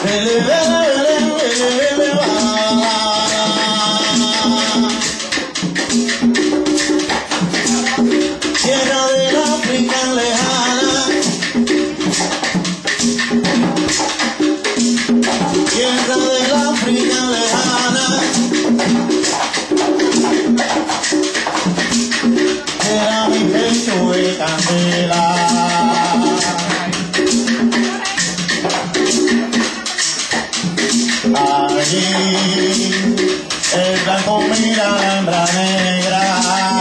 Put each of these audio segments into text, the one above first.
Tierra del África lejana, tierra del África lejana, era mi pecho de candela. Allí el blanco mira a la hembra negra.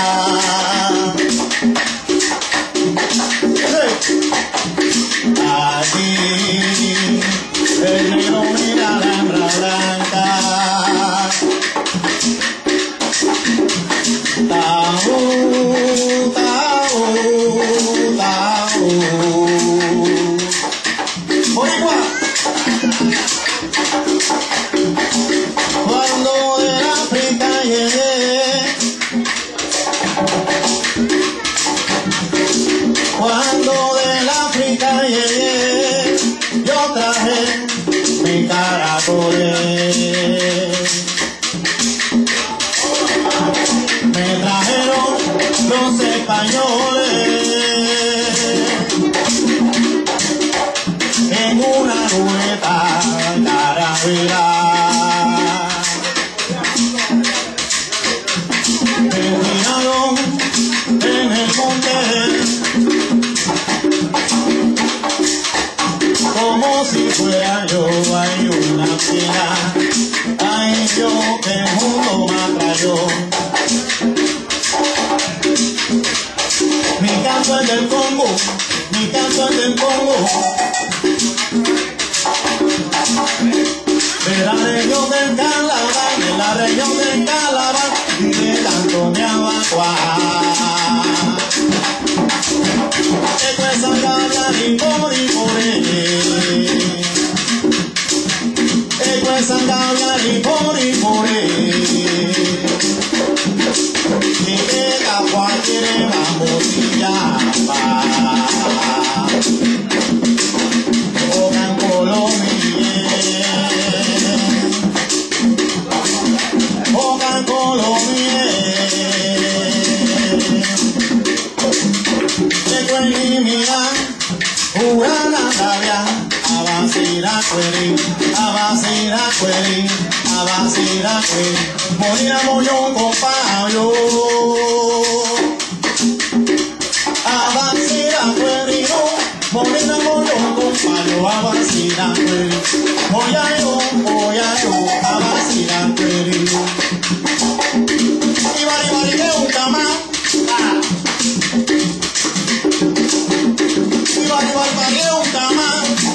Allí el negro mira a la hembra blanca. Taú, taú, taú. Boricua. Cuando del África llegué, cuando del África llegué, yo traje mi caracoles. Me trajeron los españoles en una ruleta caravera. En el monte como si fuera yo, hay una pena, ay yo que el mundo me atrayó. Mi canto es del Congo, mi canto es del Congo, de la región del Calabar, de la región del Calabar, y de tanto me abacua. Esto es Sangabia, Ripori, Pore. Esto es Sangabia, Ripori, Pore. Y que Capua quiere vamos y llama. Ogan Colombia. Ogan Colombia. Abasira cueri, morir a mollón con payo. Abasira cueri, morir a mollón con payo. Abasira cueri, moyayo, abasira cueri. Ibari que un cama. Ibari que un cama.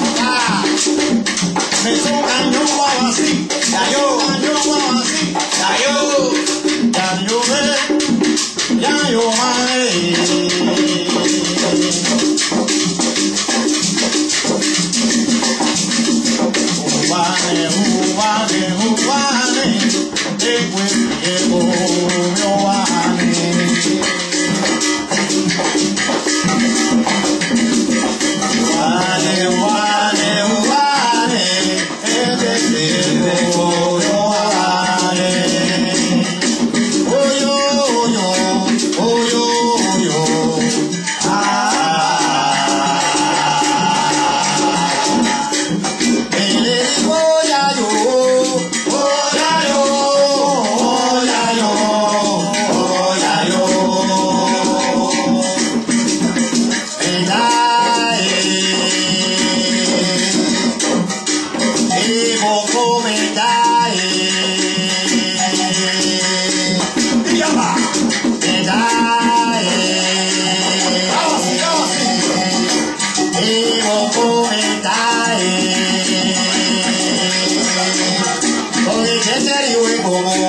Me tocan yo así, ya yo así, ya yo Ubane, después llegó mi Ubane. Como